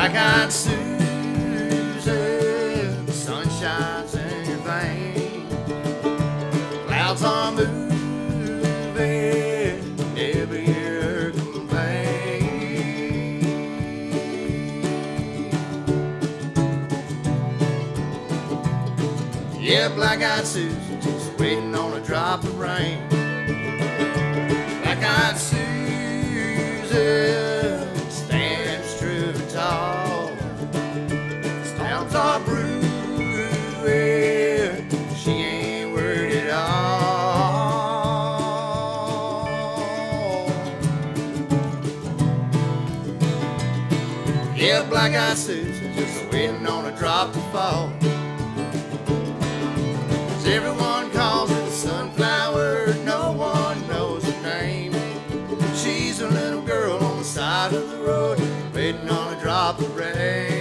Black-eyed Susan, the sun shines in your veins. Clouds are moving, never hear her complain. Yeah, black-eyed Susan, just waiting on a drop of rain. Black-eyed Susan stands true and tall. This town's all brewing, she ain't worried at all. Yeah, black-eyed Susan just waiting on a drop to fall. 'Cause everyone calls her the sunflower, no one knows her name. She's a little girl on the side of the road, waiting on a drop of rain.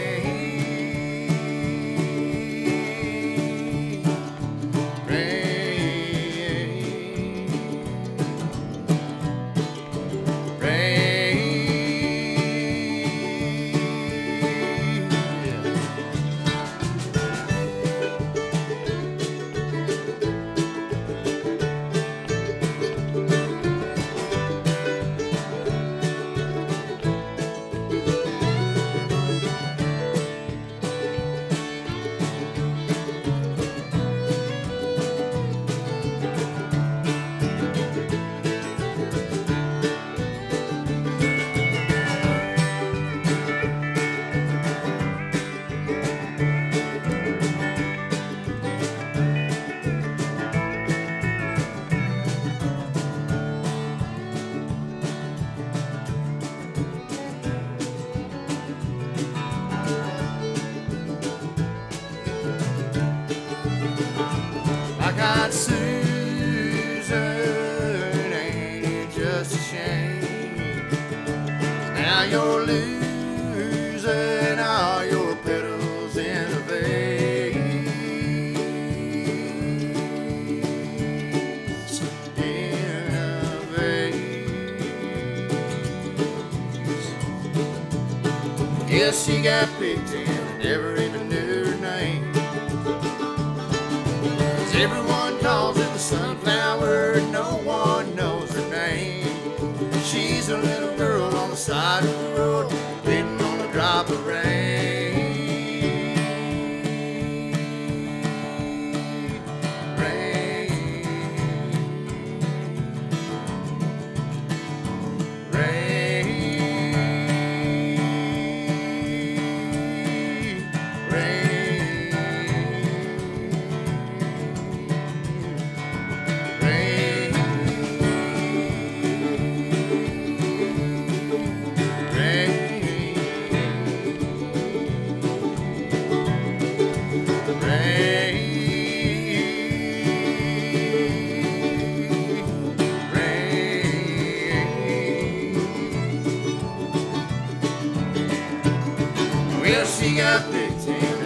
Black-eyed Susan, ain't it just a shame? Now you're losing all your petals in a vase. In a vase. Yes, she got picked and never even knew her name. Everyone calls her the sunflower, no one knows her name. She's a little girl on the side of the road, waiting on a drop of rain. Rain. Rain. Rain. Well, she got picked in